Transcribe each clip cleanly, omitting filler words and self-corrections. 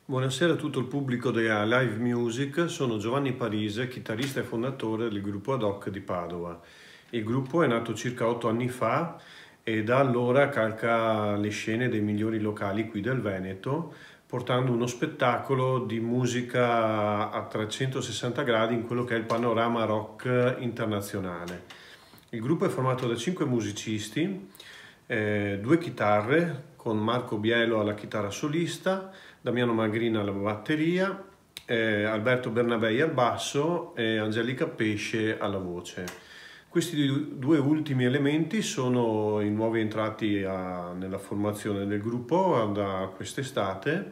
Buonasera a tutto il pubblico della Live Music, sono Giovanni Parise, chitarrista e fondatore del gruppo Ad Hoc di Padova. Il gruppo è nato circa 8 anni fa e da allora calca le scene dei migliori locali qui del Veneto, portando uno spettacolo di musica a 360 gradi in quello che è il panorama rock internazionale. Il gruppo è formato da 5 musicisti, 2 chitarre, con Marco Bielo alla chitarra solista, Damiano Magrina alla batteria, Alberto Bernabei al basso e Angelica Pesce alla voce. Questi due ultimi elementi sono i nuovi entrati nella formazione del gruppo da quest'estate,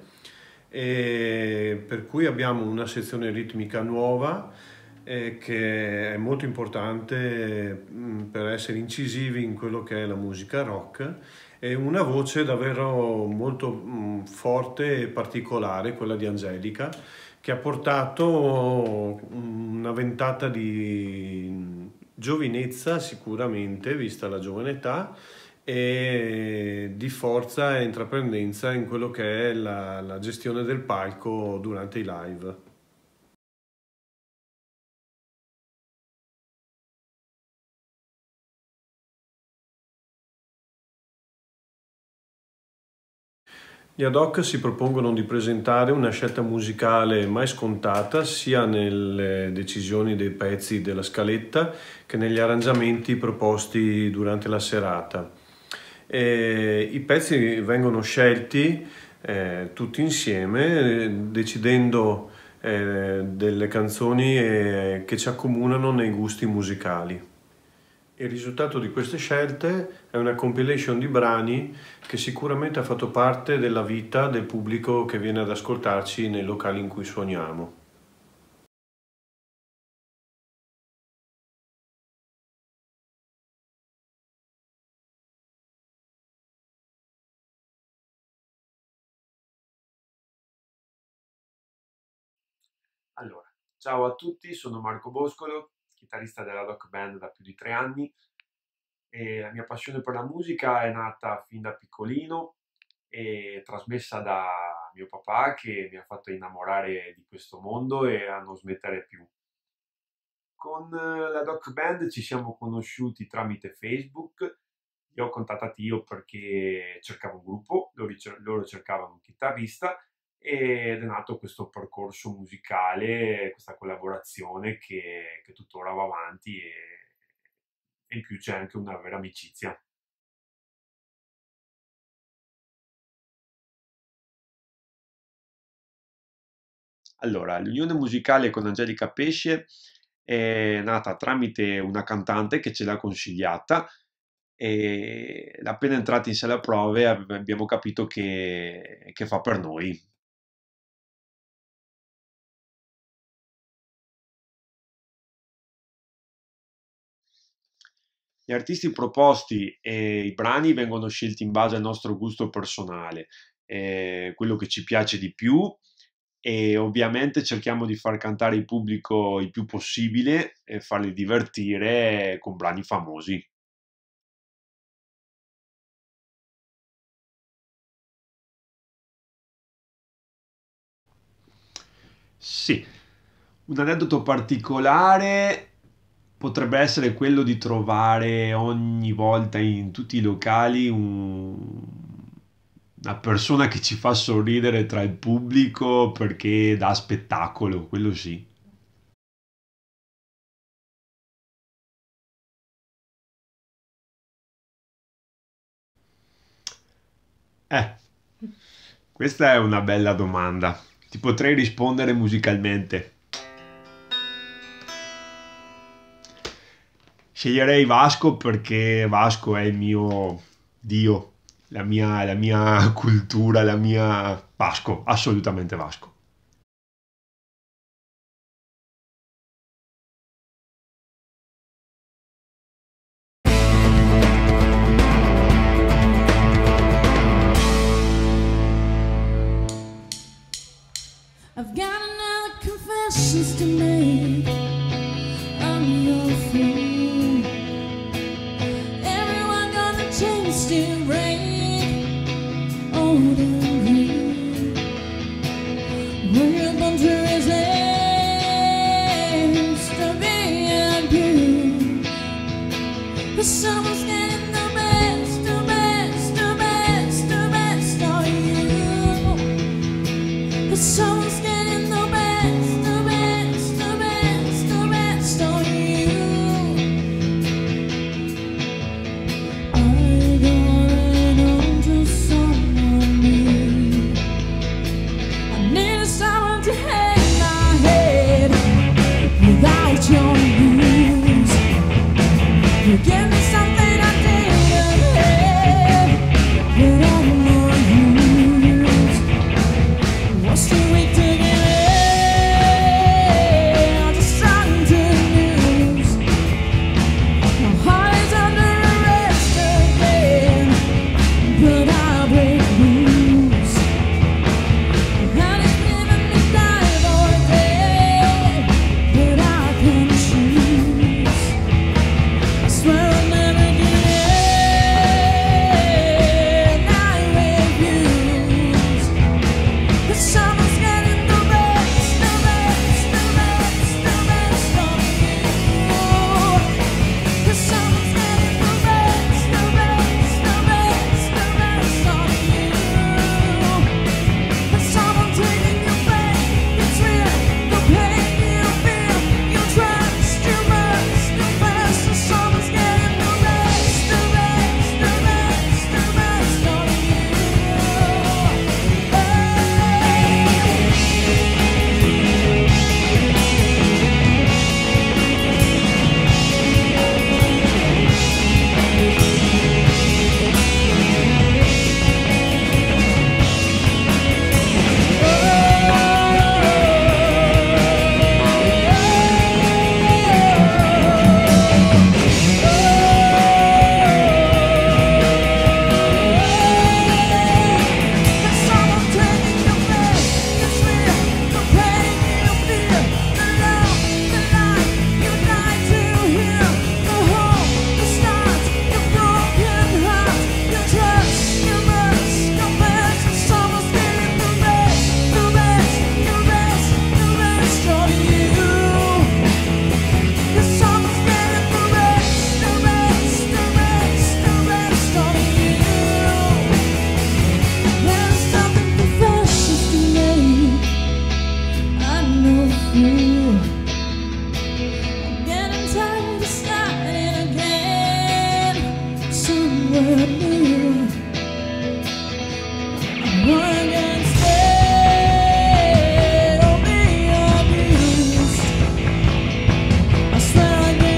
e per cui abbiamo una sezione ritmica nuova che è molto importante per essere incisivi in quello che è la musica rock, e una voce davvero molto forte e particolare, quella di Angelica, che ha portato una ventata di giovinezza sicuramente, vista la giovane età, e di forza e intraprendenza in quello che è la gestione del palco durante i live. Gli Ad Hoc si propongono di presentare una scelta musicale mai scontata sia nelle decisioni dei pezzi della scaletta che negli arrangiamenti proposti durante la serata. I pezzi vengono scelti tutti insieme, decidendo delle canzoni che ci accomunano nei gusti musicali. Il risultato di queste scelte è una compilation di brani che sicuramente ha fatto parte della vita del pubblico che viene ad ascoltarci nei locali in cui suoniamo. Allora, ciao a tutti, sono Marco Boscolo, chitarrista della rock band da più di 3 anni, e la mia passione per la musica è nata fin da piccolino e trasmessa da mio papà, che mi ha fatto innamorare di questo mondo e a non smettere più. Con la rock band ci siamo conosciuti tramite Facebook. Li ho contattati io perché cercavo un gruppo, loro cercavano un chitarrista, ed è nato questo percorso musicale, questa collaborazione che tuttora va avanti, e in più c'è anche una vera amicizia. Allora, l'unione musicale con Angelica Pesce è nata tramite una cantante che ce l'ha consigliata, e appena entrati in sala prove abbiamo capito che fa per noi. Gli artisti proposti e i brani vengono scelti in base al nostro gusto personale, quello che ci piace di più, e ovviamente cerchiamo di far cantare il pubblico il più possibile e farli divertire con brani famosi. Sì, un aneddoto particolare potrebbe essere quello di trovare ogni volta in tutti i locali una persona che ci fa sorridere tra il pubblico perché dà spettacolo, quello sì. Eh, questa è una bella domanda. Ti potrei rispondere musicalmente. Sceglierei Vasco perché Vasco è il mio dio, la mia cultura, la mia... Vasco, assolutamente Vasco. I've got another confessions to make. I'm your fool. Everyone got the chance to break all the rules. with you. I'm running against it, don't be abused. I swear I did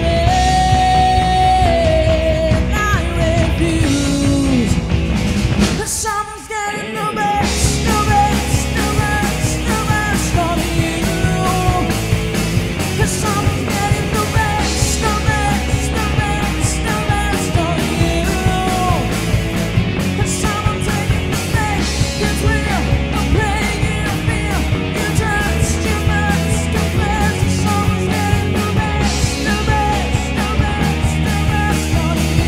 it, I refuse. 'Cause someone's getting the best, the best, the best, the best of you. 'Cause someone's getting the best, the best, the best, the best of you. 'Cause someone's taking the best, it's real, I'm playing in fear. You just, you must confess. Someone's getting the best, the best, the best, the best of you.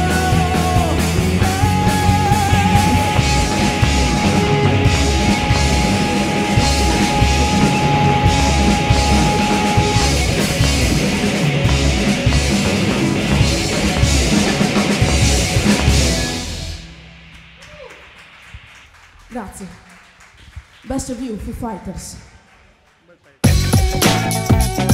Grazie. Best of you, Foo Fighters.